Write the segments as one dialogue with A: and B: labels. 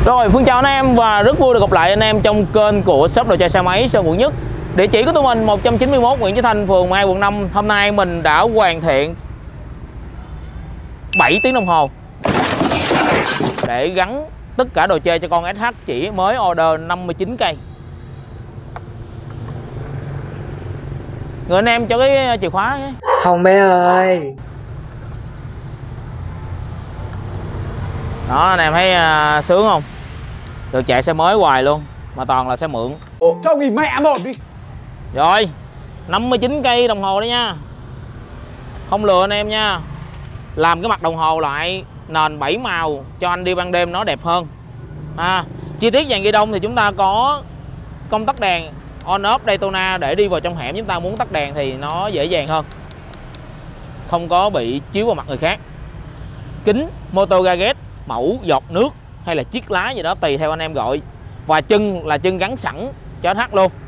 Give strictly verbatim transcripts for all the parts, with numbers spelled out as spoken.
A: Rồi, Phương chào anh em và rất vui được gặp lại anh em trong kênh của shop đồ chơi xe máy Sơn Quận Nhất. Địa chỉ của tụi mình một trăm chín mươi mốt Nguyễn Chí Thanh, phường hai, quận năm. Hôm nay mình đã hoàn thiện bảy tiếng đồng hồ để gắn tất cả đồ chơi cho con ét hát chỉ mới order năm mươi chín cây. Người anh em cho cái chìa khóa nhé.
B: Không bé ơi.
A: Đó, anh em thấy uh, sướng không? Được chạy xe mới hoài luôn, mà toàn là xe mượn.
B: Ồ, cho nghỉ mẹ một đi.
A: Rồi, năm mươi chín cây đồng hồ đấy nha. Không lừa anh em nha. Làm cái mặt đồng hồ lại nền bảy màu cho anh đi ban đêm nó đẹp hơn. À, chi tiết dàn ghi đông thì chúng ta có công tắc đèn on off Daytona để đi vào trong hẻm chúng ta muốn tắt đèn thì nó dễ dàng hơn, không có bị chiếu vào mặt người khác. Kính motor gadget mẫu giọt nước hay là chiếc lá gì đó tùy theo anh em gọi. Và chân là chân gắn sẵn cho ét hát luôn.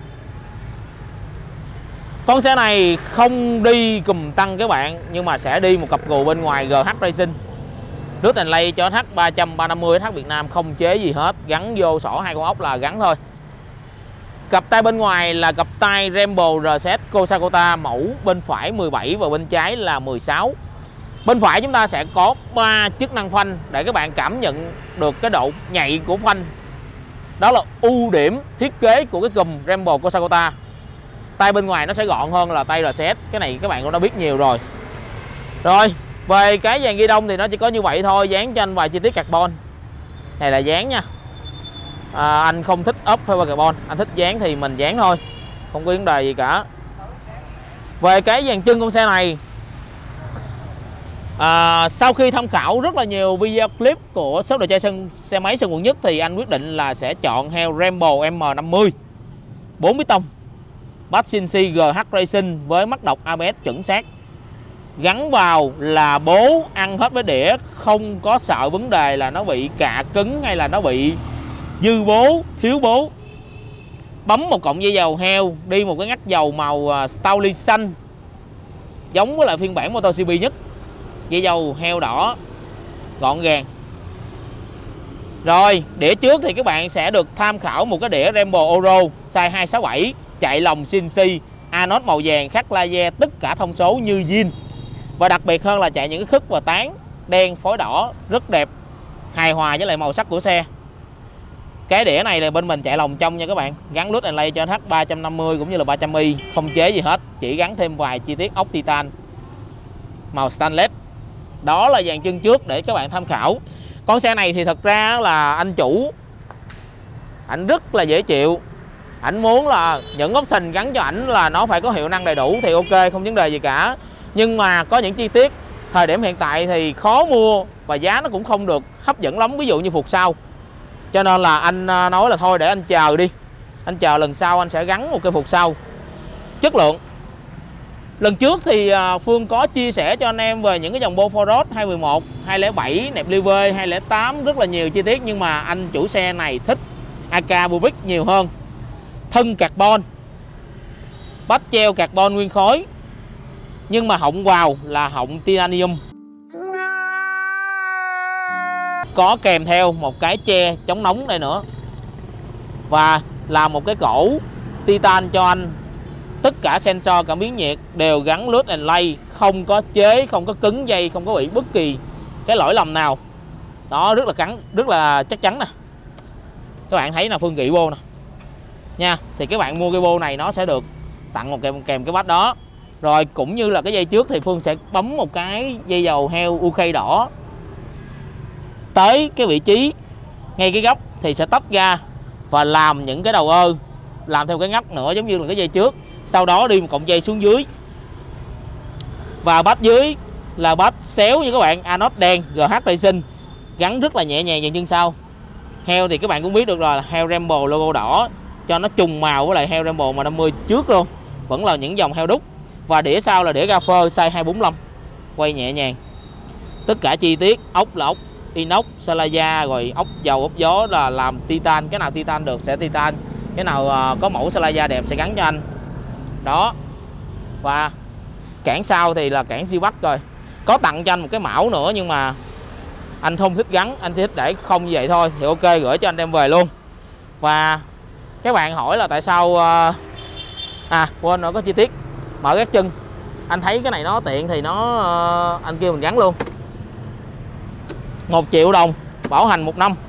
A: Con xe này không đi cùm tăng các bạn, nhưng mà sẽ đi một cặp gù bên ngoài giê hát Racing. Nước thành lay cho ét hát ba trăm, ba trăm năm mươi ét hát Việt Nam, không chế gì hết, gắn vô sổ hai con ốc là gắn thôi. Cặp tay bên ngoài là cặp tay Rambo rờ xê Kosakota mẫu bên phải mười bảy và bên trái là mười sáu. Bên phải chúng ta sẽ có ba chức năng phanh để các bạn cảm nhận được cái độ nhạy của phanh. Đó là ưu điểm thiết kế của cái cùm Rambo Kosakota. Tay bên ngoài nó sẽ gọn hơn là tay rờ xê, cái này các bạn cũng đã biết nhiều rồi. Rồi, về cái dàn ghi đông thì nó chỉ có như vậy thôi, dán cho anh vài chi tiết carbon. Này là dán nha. À, anh không thích ốp fiber carbon, anh thích dán thì mình dán thôi, không có vấn đề gì cả. Về cái dàn chân con xe này, à, sau khi tham khảo rất là nhiều video clip của shop đồ chơi sân, xe máy Sơn Quận Nhất thì anh quyết định là sẽ chọn heo Rambo M năm mươi bốn piston Bassinci giê hát Racing với mắt đọc a bê ét chuẩn xác. Gắn vào là bố ăn hết với đĩa, không có sợ vấn đề là nó bị cạ cứng hay là nó bị dư bố, thiếu bố. Bấm một cọng dây dầu heo, đi một cái ngắt dầu màu Stowley xanh, giống với lại phiên bản Motor xê pê nhất. Dây dầu heo đỏ, gọn gàng. Rồi, đĩa trước thì các bạn sẽ được tham khảo một cái đĩa Rambo Oro size hai sáu bảy, chạy lồng xê en xê, anode màu vàng, khắc laser, tất cả thông số như zin. Và đặc biệt hơn là chạy những cái khức và tán đen phối đỏ rất đẹp, hài hòa với lại màu sắc của xe. Cái đĩa này là bên mình chạy lồng trong nha các bạn, gắn lút and lay cho ét hát ba trăm năm mươi cũng như là ba trăm i, không chế gì hết, chỉ gắn thêm vài chi tiết ốc titan màu stainless. Đó là dàn chân trước để các bạn tham khảo. Con xe này thì thật ra là anh chủ ảnh rất là dễ chịu. Ảnh muốn là những option gắn cho ảnh là nó phải có hiệu năng đầy đủ thì ok, không vấn đề gì cả. Nhưng mà có những chi tiết thời điểm hiện tại thì khó mua và giá nó cũng không được hấp dẫn lắm, ví dụ như phục sau. Cho nên là anh nói là thôi để anh chờ đi, anh chờ lần sau anh sẽ gắn một cái phục sau chất lượng. Lần trước thì Phương có chia sẻ cho anh em về những cái dòng Boforot hai một một, hai không bảy, nẹp liver, hai không tám, rất là nhiều chi tiết. Nhưng mà anh chủ xe này thích a ca Buvic nhiều hơn. Thân carbon, bát treo carbon nguyên khối, nhưng mà họng vào là họng titanium. Có kèm theo một cái che chống nóng đây nữa. Và là một cái cổ titan cho anh. Tất cả sensor cảm biến nhiệt đều gắn lướt and lay, không có chế, không có cứng dây, không có bị bất kỳ cái lỗi lầm nào. Đó, rất là cắn, rất là chắc chắn nè. Các bạn thấy là Phương gị bô nè nha. Thì các bạn mua cái bô này nó sẽ được tặng một kèm, kèm cái bát đó. Rồi cũng như là cái dây trước thì Phương sẽ bấm một cái dây dầu heo u ca đỏ tới cái vị trí ngay cái góc thì sẽ tách ra và làm những cái đầu ơ, làm theo cái ngắt nữa giống như là cái dây trước. Sau đó đi một cọng dây xuống dưới. Và bát dưới là bát xéo như các bạn, anode đen giê hát Racing, gắn rất là nhẹ nhàng dàn chân sau. Heo thì các bạn cũng biết được rồi, là heo Rambo logo đỏ cho nó trùng màu với lại heo Rambo M năm mươi trước luôn. Vẫn là những dòng heo đúc. Và đĩa sau là đĩa Gaffer size hai bốn lăm, quay nhẹ nhàng. Tất cả chi tiết ốc là ốc inox, Salaya, rồi ốc dầu, ốc gió là làm titan. Cái nào titan được sẽ titan, cái nào có mẫu Salaya đẹp sẽ gắn cho anh. Đó. Và cản sau thì là cản siêu bắc rồi. Có tặng cho anh một cái mão nữa nhưng mà Anh không thích gắn, anh thích để không như vậy thôi thì ok, gửi cho anh đem về luôn. Và các bạn hỏi là tại sao à quên nữa, có chi tiết mở gác chân. Anh thấy cái này nó tiện thì nó anh kêu mình gắn luôn. Một triệu đồng, bảo hành một năm.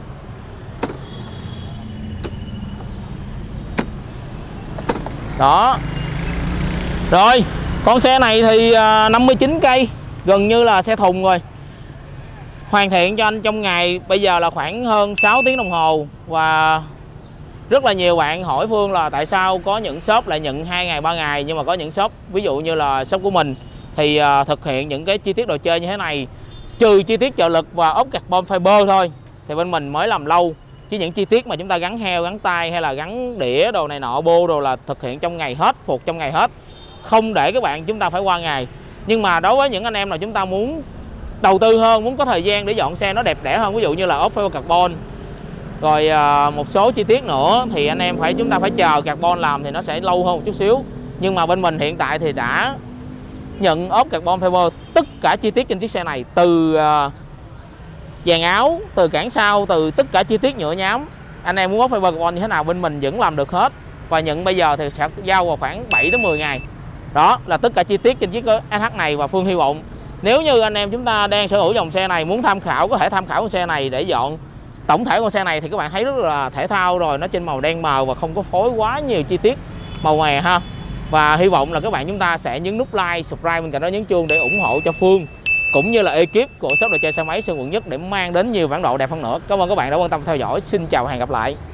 A: Đó. Rồi, con xe này thì năm mươi chín cây, gần như là xe thùng rồi. Hoàn thiện cho anh trong ngày bây giờ là khoảng hơn sáu tiếng đồng hồ. Và rất là nhiều bạn hỏi Phương là tại sao có những shop lại nhận hai ngày ba ngày, nhưng mà có những shop ví dụ như là shop của mình thì uh, thực hiện những cái chi tiết đồ chơi như thế này, trừ chi tiết trợ lực và ốp carbon fiber thôi, thì bên mình mới làm lâu. Chứ những chi tiết mà chúng ta gắn heo, gắn tay hay là gắn đĩa đồ này nọ, bô đồ là thực hiện trong ngày hết, phục trong ngày hết, không để các bạn chúng ta phải qua ngày. Nhưng mà đối với những anh em nào chúng ta muốn đầu tư hơn, muốn có thời gian để dọn xe nó đẹp đẽ hơn, ví dụ như là ốp fiber carbon rồi à, một số chi tiết nữa, thì anh em phải chúng ta phải chờ carbon làm thì nó sẽ lâu hơn một chút xíu. Nhưng mà bên mình hiện tại thì đã nhận ốp carbon fiber tất cả chi tiết trên chiếc xe này, từ à, dàn áo, từ cản sau, từ tất cả chi tiết nhựa nhám. Anh em muốn ốp fiber carbon như thế nào bên mình vẫn làm được hết. Và nhận bây giờ thì sẽ giao vào khoảng bảy đến mười ngày. Đó là tất cả chi tiết trên chiếc en hát này. Và Phương hy vọng nếu như anh em chúng ta đang sở hữu dòng xe này, muốn tham khảo, có thể tham khảo con xe này để dọn. Tổng thể con xe này thì các bạn thấy rất là thể thao rồi, nó trên màu đen mờ và không có phối quá nhiều chi tiết màu mè ha. Và hy vọng là các bạn chúng ta sẽ nhấn nút like, subscribe, bên cạnh đó nhấn chuông để ủng hộ cho Phương cũng như là ekip của shop đồ chơi xe máy Sơn Quận Nhất để mang đến nhiều bản đồ đẹp hơn nữa. Cảm ơn các bạn đã quan tâm theo dõi. Xin chào và hẹn gặp lại.